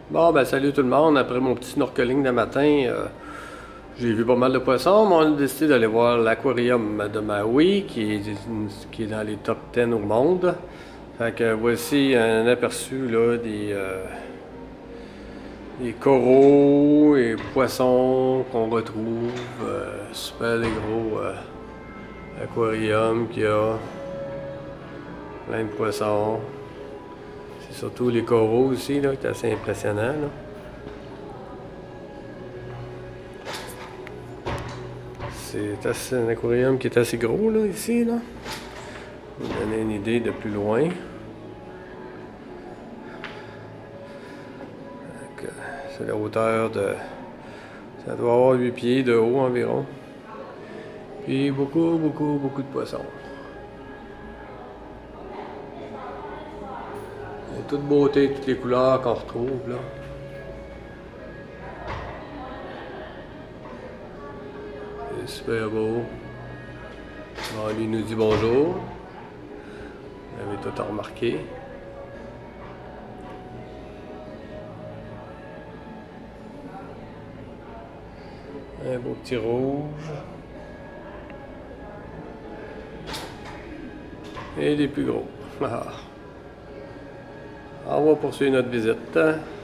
Bon, ben salut tout le monde. Après mon petit snorkeling de matin, j'ai vu pas mal de poissons, mais on a décidé d'aller voir l'aquarium de Maui, qui est dans les top 10 au monde. Fait que voici un aperçu là, des coraux et poissons qu'on retrouve. Super des gros aquariums qu'il y a. Plein de poissons. C'est surtout les coraux aussi, là, qui est assez impressionnant. Là. C'est un aquarium qui est assez gros, là, ici, là. Pour vous donner une idée de plus loin. C'est la hauteur de... Ça doit avoir 8 pieds de haut environ. Puis beaucoup de poissons. Il y a toute beauté, toutes les couleurs qu'on retrouve, là. C'est super beau. Bon, lui nous dit bonjour. Vous avez tout remarqué. Un beau petit rouge. Et des plus gros. Ah. On va poursuivre notre visite.